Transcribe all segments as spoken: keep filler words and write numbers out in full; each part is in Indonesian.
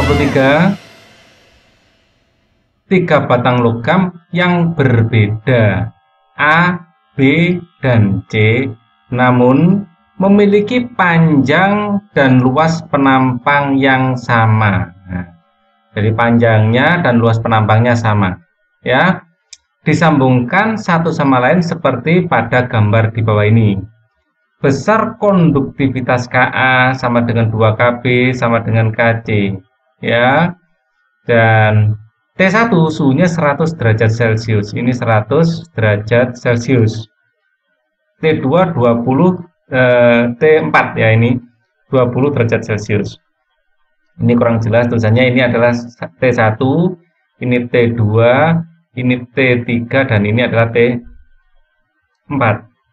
puluh tiga. Tiga batang logam yang berbeda A, B, dan C, namun memiliki panjang dan luas penampang yang sama. Nah, jadi panjangnya dan luas penampangnya sama, ya. Disambungkan satu sama lain seperti pada gambar di bawah ini. Besar konduktivitas Ka sama dengan dua K B sama dengan Kc, ya. Dan T satu suhunya seratus derajat Celcius. Ini seratus derajat Celcius. T dua dua puluh, eh, T empat ya, ini dua puluh derajat Celcius. Ini kurang jelas tulisannya. Ini adalah T satu, ini T dua, ini T tiga, dan ini adalah T empat.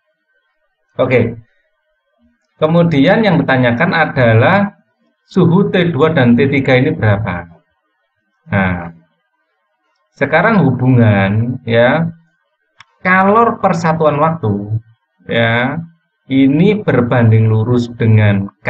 Oke. Kemudian yang ditanyakan adalah suhu T dua dan T tiga ini berapa? Nah, sekarang hubungan, ya, kalor persatuan waktu, ya, ini berbanding lurus dengan K,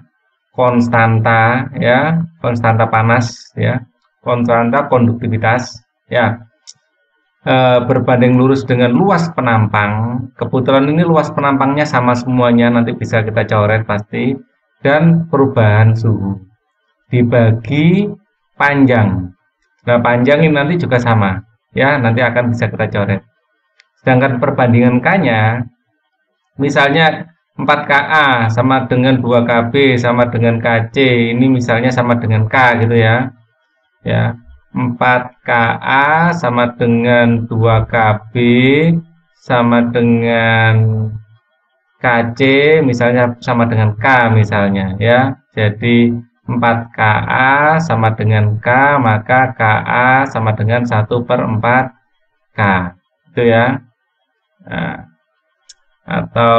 konstanta, ya, konstanta panas, ya, konstanta konduktivitas, ya, e, berbanding lurus dengan luas penampang. Kebetulan ini luas penampangnya sama semuanya, nanti bisa kita coret pasti, dan perubahan suhu dibagi panjang. Nah, panjang ini nanti juga sama, ya, nanti akan bisa kita coret. Sedangkan perbandingan K-nya, misalnya empat K A sama dengan dua K B sama dengan Kc, ini misalnya sama dengan K gitu ya. Ya, empat K A sama dengan dua K B sama dengan Kc, misalnya sama dengan K misalnya, ya. Jadi empat K A sama dengan K, maka K A sama dengan satu per empat K, itu ya. Nah, atau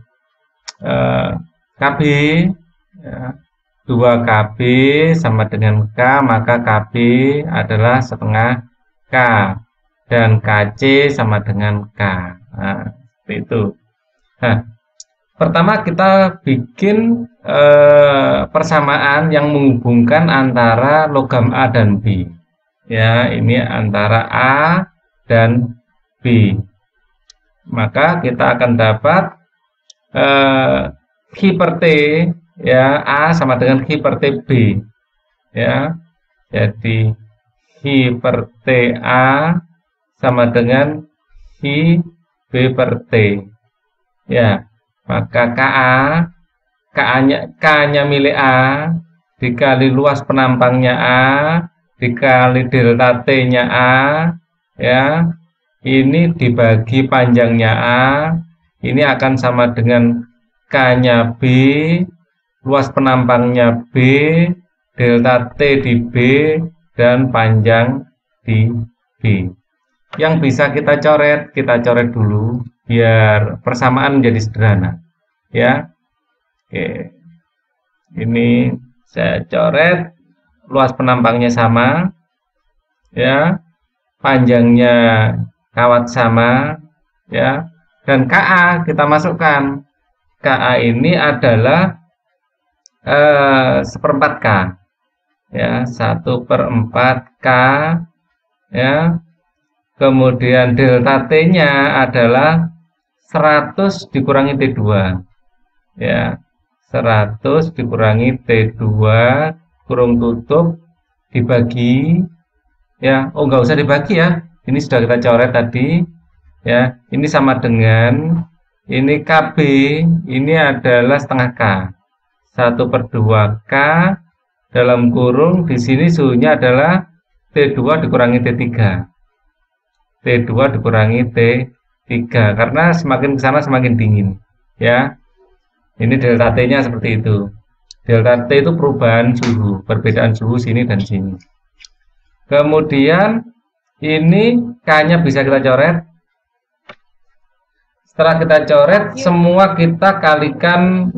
eh, K B, ya, dua K B sama dengan K, maka K B adalah setengah K, dan Kc sama dengan K. Nah, seperti itu. Nah, pertama kita bikin eh, persamaan yang menghubungkan antara logam A dan B. Ya, ini antara A dan B. Maka kita akan dapat eh, Hi per T, ya, A sama dengan Hi per T B. Ya. Jadi Hi per T A sama dengan Hi B per T. Ya. Maka Ka, Ka-nya, K-nya milik A, dikali luas penampangnya A, dikali delta T-nya A, ya, ini dibagi panjangnya A, ini akan sama dengan K-nya B, luas penampangnya B, delta T di B, dan panjang di B. Yang bisa kita coret, kita coret dulu biar persamaan menjadi sederhana, ya. Oke, ini saya coret, luas penampangnya sama, ya, panjangnya kawat sama, ya, dan Ka kita masukkan. Ka ini adalah eh, seperempat K, ya, satu per empat K, ya. Kemudian delta T-nya adalah seratus dikurangi T dua, ya, seratus dikurangi T dua kurung tutup dibagi, ya, oh nggak usah dibagi ya, ini sudah kita coret tadi, ya, ini sama dengan ini K B, ini adalah setengah K, satu per dua K dalam kurung, di sini suhunya adalah T dua dikurangi T tiga, T dua dikurangi T tiga, karena semakin ke sana semakin dingin, ya. Ini delta T-nya seperti itu. Delta T itu perubahan suhu, perbedaan suhu sini dan sini. Kemudian ini K-nya bisa kita coret. Setelah kita coret, semua kita kalikan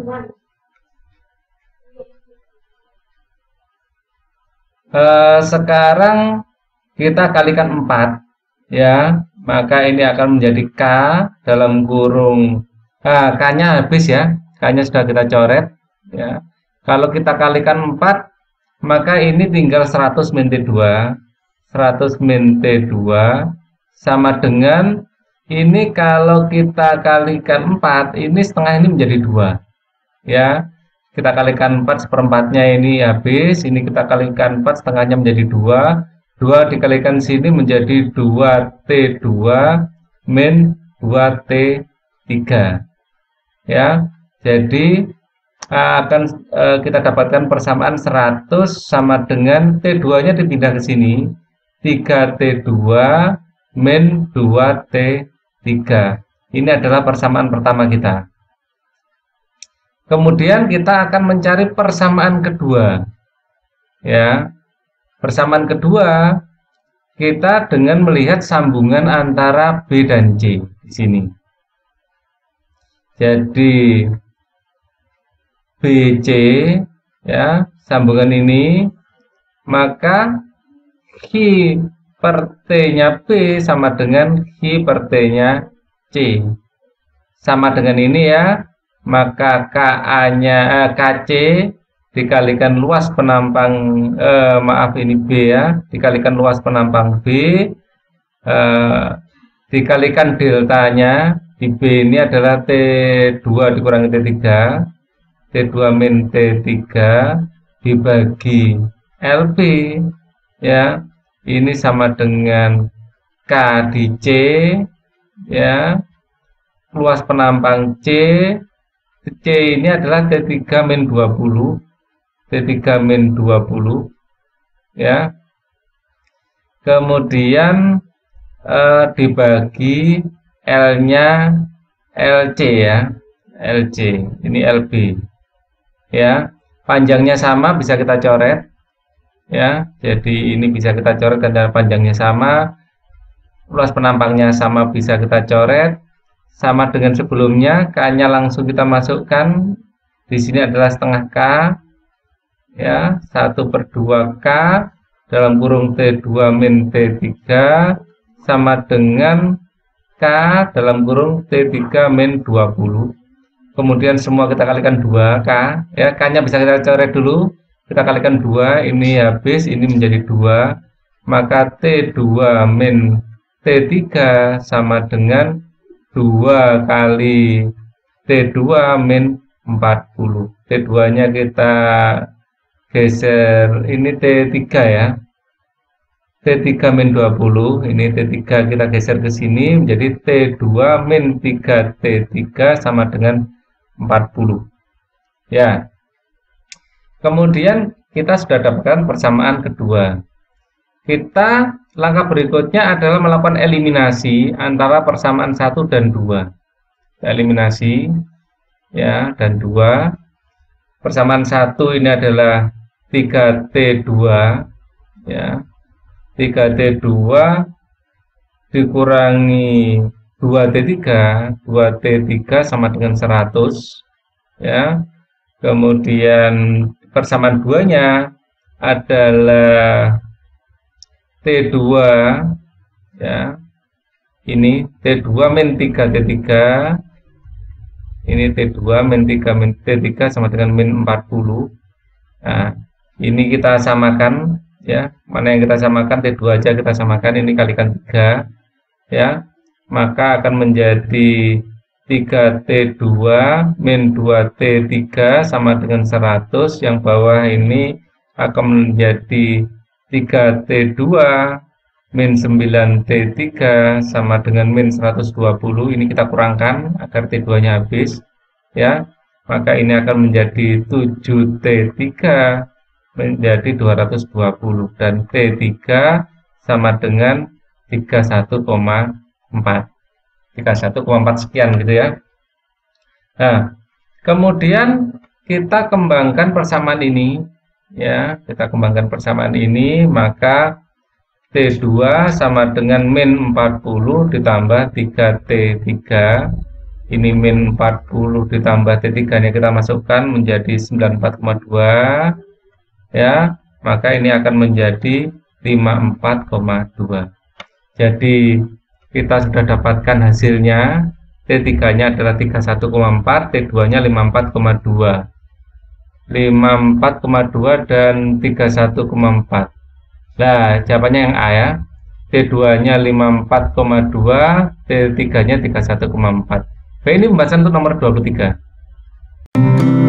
eh, sekarang kita kalikan empat, ya, maka ini akan menjadi K dalam kurung, ah, K-nya habis ya, K-nya sudah kita coret, ya. Kalau kita kalikan empat, maka ini tinggal seratus min T dua. seratus min T dua sama dengan ini, kalau kita kalikan empat, ini setengah ini menjadi dua. Ya, kita kalikan empat seperempatnya ini habis, ini kita kalikan empat setengahnya menjadi dua. dua dikalikan sini menjadi dua T dua min dua T tiga. Ya, jadi akan eh, kita dapatkan persamaan seratus sama dengan T dua nya dipindah ke sini, tiga T dua min dua T tiga. Ini adalah persamaan pertama kita. Kemudian kita akan mencari persamaan kedua. Ya. Persamaan kedua kita dengan melihat sambungan antara B dan C di sini. Jadi B C, ya, sambungan ini, maka H per T-nya B sama dengan H per T-nya C. Sama dengan ini ya, maka K A-nya eh, K C dikalikan luas penampang eh, maaf ini B ya, dikalikan luas penampang B, eh, dikalikan deltanya di B ini adalah T dua dikurangi T tiga, T dua min T tiga dibagi L B ya, ini sama dengan K di C ya, luas penampang C, C ini adalah T tiga min dua puluh, T tiga min dua puluh ya, kemudian eh, dibagi L nya L C ya, L C ini L B ya, panjangnya sama bisa kita coret ya, jadi ini bisa kita coret karena panjangnya sama, luas penampangnya sama bisa kita coret, sama dengan sebelumnya. K nya langsung kita masukkan di sini adalah setengah K ya, satu per dua K dalam kurung T dua min T tiga sama dengan K dalam kurung T tiga min dua puluh. Kemudian semua kita kalikan dua K ya, K nya bisa kita coret dulu, kita kalikan dua, ini habis, ini menjadi dua, maka T dua min T tiga sama dengan dua kali T dua min empat puluh. T dua nya kita geser, ini T tiga ya, T tiga min dua puluh, ini T tiga kita geser ke sini menjadi T dua min tiga T tiga sama dengan empat puluh ya. Kemudian kita sudah dapatkan persamaan kedua. Kita langkah berikutnya adalah melakukan eliminasi antara persamaan satu dan dua. Eliminasi ya, dan dua. Persamaan satu ini adalah tiga T dua ya, tiga T dua dikurangi dua T tiga, dua T tiga sama dengan seratus ya. Kemudian persamaan duanya adalah T dua ya, ini T dua min tiga T tiga, ini T dua min tiga min T tiga sama dengan min empat puluh. Nah, ini kita samakan ya, mana yang kita samakan, T dua aja kita samakan, ini kalikan tiga ya, maka akan menjadi tiga T dua min dua T tiga sama dengan seratus, yang bawah ini akan menjadi tiga T dua min sembilan T tiga sama dengan min seratus dua puluh. Ini kita kurangkan agar T dua nya habis ya, maka ini akan menjadi tujuh T tiga menjadi dua ratus dua puluh, dan T tiga sama dengan tiga puluh satu koma empat, tiga puluh satu koma empat sekian gitu ya. Nah, kemudian kita kembangkan persamaan ini ya, kita kembangkan persamaan ini, maka T dua sama dengan min empat puluh ditambah tiga T tiga, ini min empat puluh ditambah T tiga nya kita masukkan menjadi sembilan puluh empat koma dua ya, maka ini akan menjadi lima puluh empat koma dua. Jadi kita sudah dapatkan hasilnya, T tiga nya adalah tiga puluh satu koma empat, T dua nya lima puluh empat koma dua. lima puluh empat koma dua dan tiga puluh satu koma empat. Nah, jawabannya yang A ya. T dua nya lima puluh empat koma dua, T tiga nya tiga puluh satu koma empat. B ini pembahasan untuk nomor dua puluh tiga.